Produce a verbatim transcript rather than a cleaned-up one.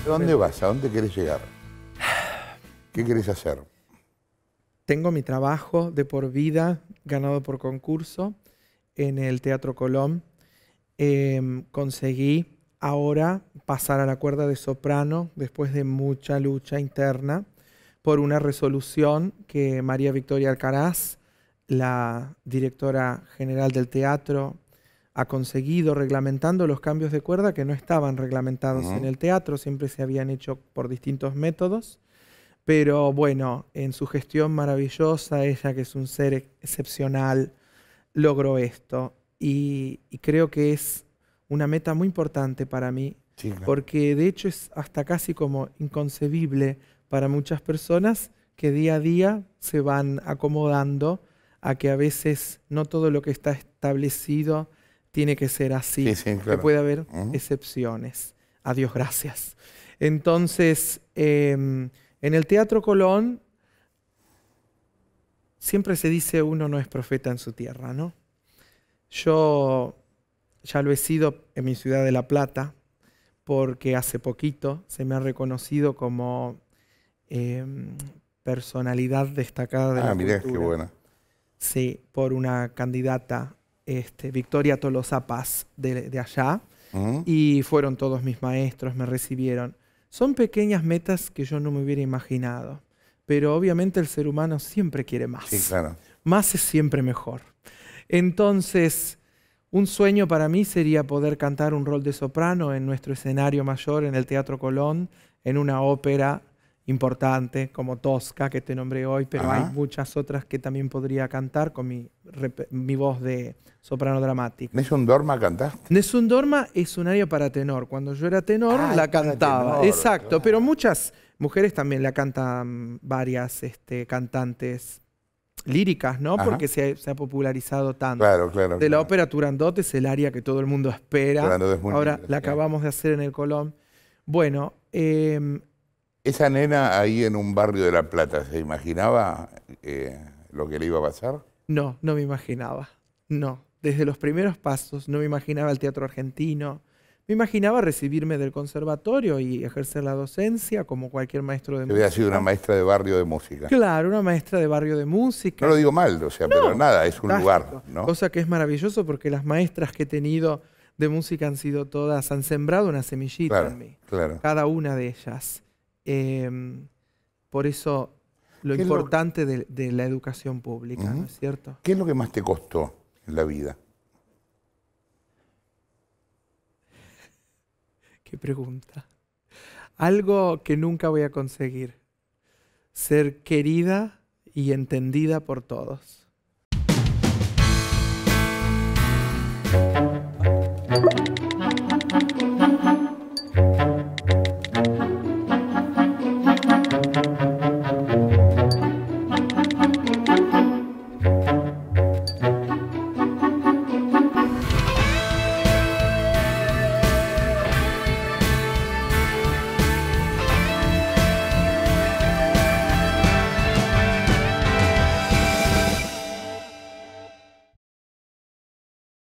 ¿A dónde vas? ¿A dónde querés llegar? ¿Qué querés hacer? Tengo mi trabajo de por vida, ganado por concurso, en el Teatro Colón. Eh, conseguí ahora pasar a la cuerda de soprano después de mucha lucha interna por una resolución que María Victoria Alcaraz, la directora general del teatro, ha conseguido reglamentando los cambios de cuerda que no estaban reglamentados uh-huh. en el teatro, siempre se habían hecho por distintos métodos. Pero bueno, en su gestión maravillosa, ella que es un ser excepcional, logró esto. Y, y creo que es una meta muy importante para mí, sí, claro. porque de hecho es hasta casi como inconcebible para muchas personas que día a día se van acomodando a que a veces no todo lo que está establecido tiene que ser así, sí, sí, claro. que puede haber uh-huh. excepciones. A Dios gracias. Entonces, eh, en el Teatro Colón siempre se dice uno no es profeta en su tierra, ¿no? Yo ya lo he sido en mi ciudad de La Plata, porque hace poquito se me ha reconocido como eh, personalidad destacada de ah, la mirá, cultura. Qué buena. Sí, por una candidata, este, Victoria Tolosa Paz, de, de allá, uh-huh. y fueron todos mis maestros, me recibieron. Son pequeñas metas que yo no me hubiera imaginado, pero obviamente el ser humano siempre quiere más. Sí, claro. Más es siempre mejor. Entonces, un sueño para mí sería poder cantar un rol de soprano en nuestro escenario mayor, en el Teatro Colón, en una ópera importante como Tosca, que te nombré hoy, pero Ajá. hay muchas otras que también podría cantar con mi, mi voz de soprano dramática. ¿Nessun Dorma cantaste? Nessun Dorma es un aria para tenor. Cuando yo era tenor, ah, la cantaba. Tenor, Exacto, claro. pero muchas mujeres también la cantan varias este, cantantes líricas, ¿no? Ajá. Porque se ha, se ha popularizado tanto. Claro, claro. De la claro. ópera Turandot es el aria que todo el mundo espera. Es muy Ahora lindo, la sí. acabamos de hacer en el Colón. Bueno, eh, esa nena ahí en un barrio de La Plata, ¿se imaginaba eh, lo que le iba a pasar? No, no me imaginaba. No. Desde los primeros pasos no me imaginaba el teatro argentino. Me imaginaba recibirme del conservatorio y ejercer la docencia como cualquier maestro de música. Hubiera sido una maestra de barrio de música. Claro, una maestra de barrio de música. No lo digo mal, o sea, no, pero nada, es un fantástico. lugar, ¿no? Cosa que es maravilloso porque las maestras que he tenido de música han sido todas, han sembrado una semillita claro, en mí. Claro. Cada una de ellas. Eh, por eso lo importante lo... de, de la educación pública, uh-huh. ¿no es cierto? ¿Qué es lo que más te costó en la vida? Qué pregunta. Algo que nunca voy a conseguir. Ser querida y entendida por todos.